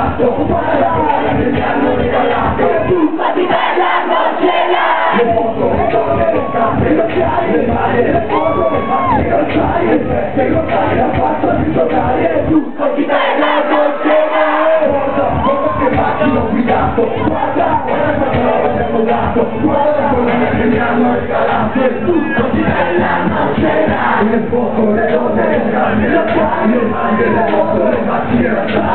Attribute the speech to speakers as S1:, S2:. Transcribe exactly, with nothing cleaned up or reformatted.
S1: regalato, guarda che mi hanno regalato, tutta di bella nocera. Le foto, le donne, le case, le occhiali, le mani, le foto, le macchine calciari, le feste, le locali, la faccia di giocare, tutto di bella nocera. Guarda, guarda che macchina ho guidato, guarda, guarda quanta roba abbiamo dato, guarda quello che mi hanno regalato, è tutto di bella nocera. Le foto, le donne, le case, le occhiali, le mani, le foto, le macchine calciari.